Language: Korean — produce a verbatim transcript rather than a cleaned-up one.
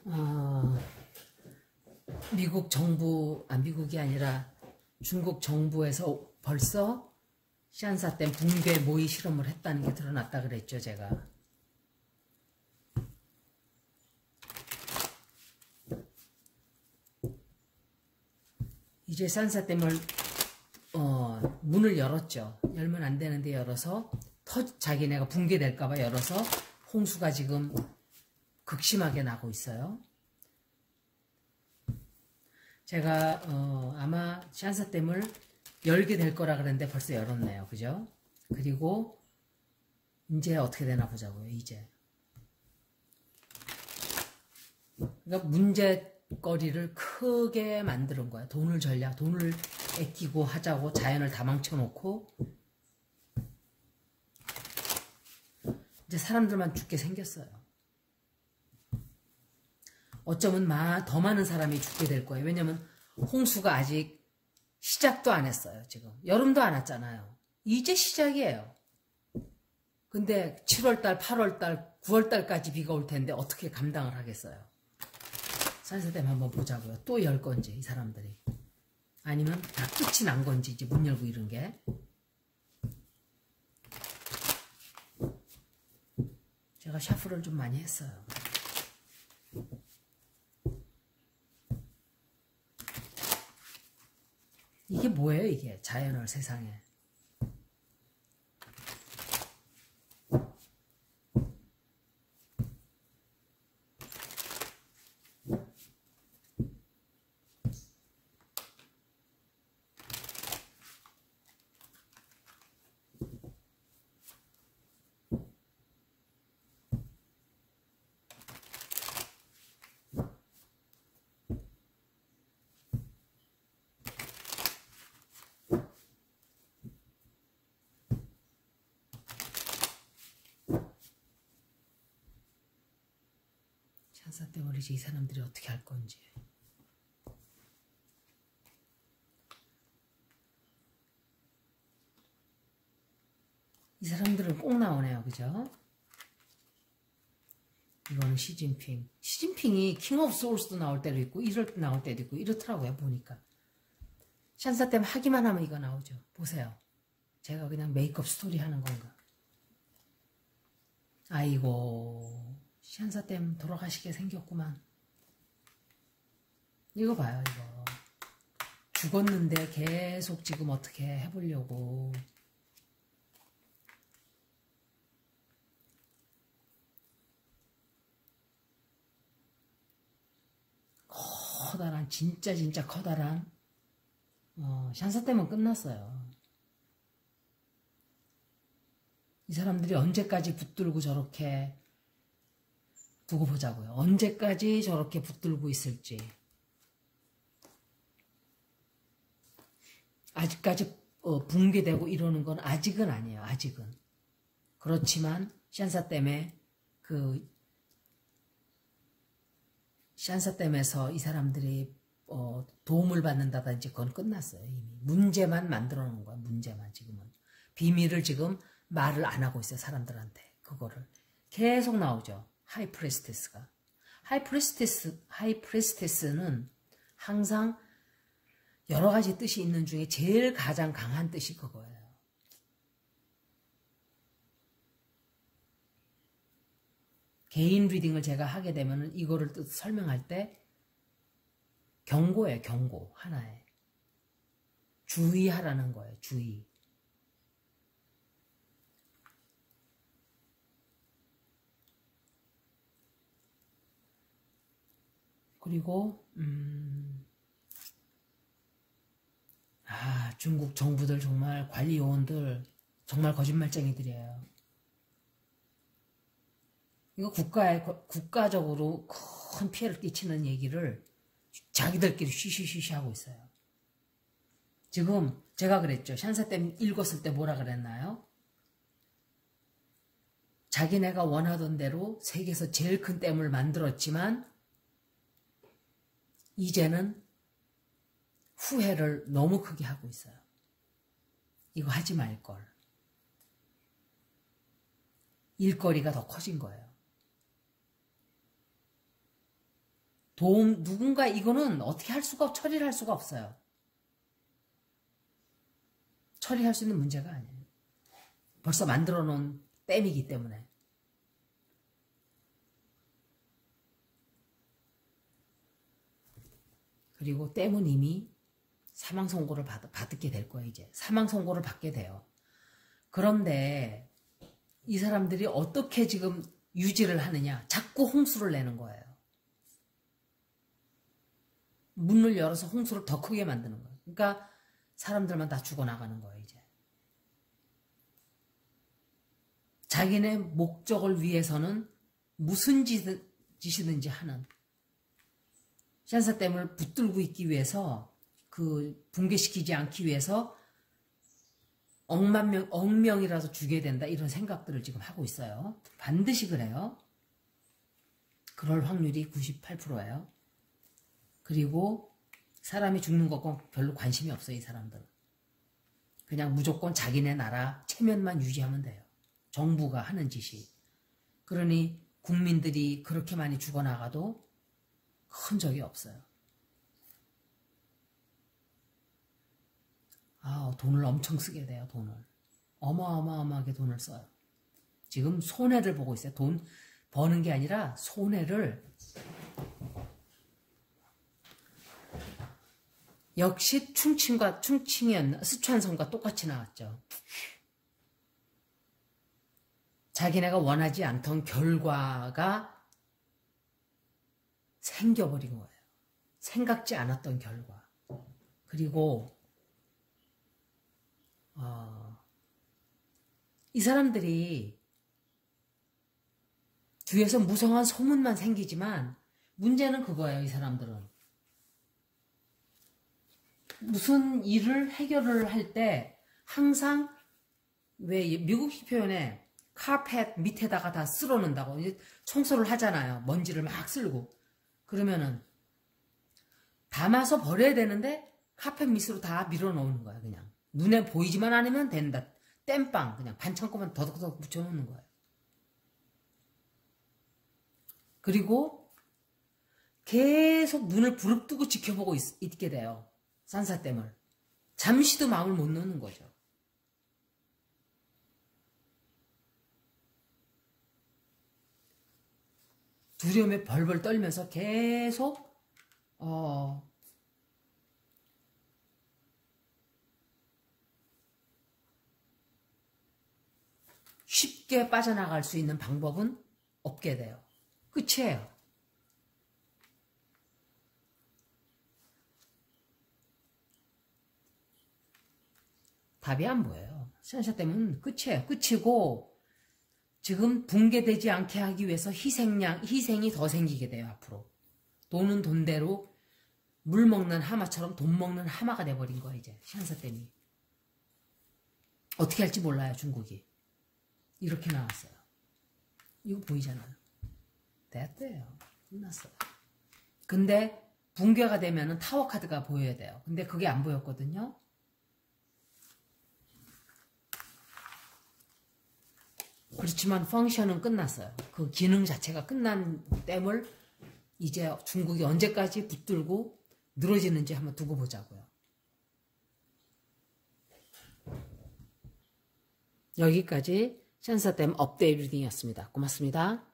어, 미국 정부, 아, 미국이 아니라 중국 정부에서 벌써 시안사댐 붕괴 모의 실험을 했다는 게 드러났다 그랬죠, 제가. 이제 시안사댐을 어, 문을 열었죠. 열면 안 되는데 열어서 터, 자기네가 붕괴될까봐 열어서 홍수가 지금 극심하게 나고 있어요. 제가 어, 아마 시안사댐을 열게 될 거라 그랬는데 벌써 열었네요. 그죠? 그리고 이제 어떻게 되나 보자고요. 이제. 그러니까 문제거리를 크게 만드는 거야. 돈을 전략, 돈을 아끼고 하자고 자연을 다 망쳐놓고 이제 사람들만 죽게 생겼어요. 어쩌면 마, 더 많은 사람이 죽게 될 거예요. 왜냐면 홍수가 아직 시작도 안 했어요. 지금 여름도 안 왔잖아요. 이제 시작이에요. 근데 칠월달, 팔월달, 구월달까지 비가 올 텐데 어떻게 감당을 하겠어요. 시안사댐 한번 보자고요. 또 열 건지 이 사람들이. 아니면 다 끝이 난 건지 이제 문 열고 이런 게. 제가 샤프를 좀 많이 했어요. 이게 뭐예요, 이게? 자연을 세상에. 시안사댐을 이제 이 사람들이 어떻게 할 건지. 이 사람들은 꼭 나오네요. 그죠? 이거는 시진핑. 시진핑이 킹 오브 소울스도 나올 때도 있고 이럴 때 나올 때도 있고 이렇더라고요. 보니까. 시안사댐 하기만 하면 이거 나오죠. 보세요. 제가 그냥 메이크업 스토리 하는 건가. 아이고 시안사댐 돌아가시게 생겼구만. 이거 봐요. 이거. 죽었는데 계속 지금 어떻게 해보려고. 커다란 진짜 진짜 커다란 어, 시안사댐은 끝났어요. 이 사람들이 언제까지 붙들고 저렇게 두고 보자고요. 언제까지 저렇게 붙들고 있을지. 아직까지 어, 붕괴되고 이러는 건 아직은 아니에요. 아직은. 그렇지만 시안사댐에 그 시안사댐에서 이 사람들이 어, 도움을 받는다든지 그건 끝났어요. 이미. 문제만 만들어 놓은 거야. 문제만 지금은. 비밀을 지금 말을 안 하고 있어요. 사람들한테. 그거를. 계속 나오죠. 하이프레스테스가. 하이프레스테스, 하이프레스테스는 항상 여러 가지 뜻이 있는 중에 제일 가장 강한 뜻이 그거예요. 개인 리딩을 제가 하게 되면 이거를 뜻 설명할 때 경고예요. 경고. 하나에. 주의하라는 거예요. 주의. 그리고 음, 아 중국 정부들 정말 관리 요원들 정말 거짓말쟁이들이에요. 이거 국가에 국가적으로 큰 피해를 끼치는 얘기를 자기들끼리 쉬쉬쉬쉬 하고 있어요. 지금 제가 그랬죠. 시안사댐 읽었을 때 뭐라 그랬나요? 자기네가 원하던 대로 세계에서 제일 큰 댐을 만들었지만 이제는 후회를 너무 크게 하고 있어요. 이거 하지 말걸. 일거리가 더 커진 거예요. 도움, 누군가 이거는 어떻게 할 수가, 처리를 할 수가 없어요. 처리할 수 있는 문제가 아니에요. 벌써 만들어 놓은 댐이기 때문에. 그리고 댐은 이미 사망 선고를 받, 받게 될 거예요, 이제. 사망 선고를 받게 돼요. 그런데 이 사람들이 어떻게 지금 유지를 하느냐. 자꾸 홍수를 내는 거예요. 문을 열어서 홍수를 더 크게 만드는 거예요. 그러니까 사람들만 다 죽어나가는 거예요, 이제. 자기네 목적을 위해서는 무슨 짓이든지 하는. 샨사댐을 붙들고 있기 위해서, 그 붕괴시키지 않기 위해서 억만 명, 억명이라도 죽여야 된다, 이런 생각들을 지금 하고 있어요. 반드시 그래요. 그럴 확률이 구십팔 퍼센트예요. 그리고 사람이 죽는 것과 별로 관심이 없어요, 이 사람들은. 그냥 무조건 자기네 나라 체면만 유지하면 돼요. 정부가 하는 짓이. 그러니 국민들이 그렇게 많이 죽어나가도 큰 적이 없어요. 아, 돈을 엄청 쓰게 돼요, 돈을. 어마어마하게 돈을 써요. 지금 손해를 보고 있어요. 돈 버는 게 아니라 손해를. 역시 충칭과 충칭이었나, 스촨성과 똑같이 나왔죠. 자기네가 원하지 않던 결과가 생겨버린 거예요. 생각지 않았던 결과. 그리고 어, 이 사람들이 뒤에서 무성한 소문만 생기지만 문제는 그거예요, 이 사람들은. 무슨 일을 해결을 할 때 항상, 왜 미국식 표현에 카펫 밑에다가 다 쓸어놓는다고, 이제 청소를 하잖아요. 먼지를 막 쓸고. 그러면은 담아서 버려야 되는데 카펫 밑으로 다 밀어넣는 거야, 그냥. 눈에 보이지만 않으면 된다. 땜빵, 그냥 반창고만 더덕더덕 붙여놓는 거예요. 그리고 계속 눈을 부릅뜨고 지켜보고 있, 있게 돼요. 산사댐을. 잠시도 마음을 못 놓는 거죠. 두려움에 벌벌 떨면서 계속 어, 쉽게 빠져나갈 수 있는 방법은 없게 돼요. 끝이에요. 답이 안 보여요. 샨사댐은 끝이에요. 끝이고, 지금 붕괴되지 않게 하기 위해서 희생양, 희생이 더 생기게 돼요, 앞으로. 돈은 돈대로 물 먹는 하마처럼 돈 먹는 하마가 돼버린 거예요, 이제. 샨사댐이. 어떻게 할지 몰라요, 중국이. 이렇게 나왔어요. 이거 보이잖아요. 됐대요. 끝났어요. 근데 붕괴가 되면은 타워 카드가 보여야 돼요. 근데 그게 안 보였거든요. 그렇지만 펑션은 끝났어요. 그 기능 자체가 끝난 댐을 이제 중국이 언제까지 붙들고 늘어지는지 한번 두고 보자고요. 여기까지 샨사댐 업데이트 리딩이었습니다. 고맙습니다.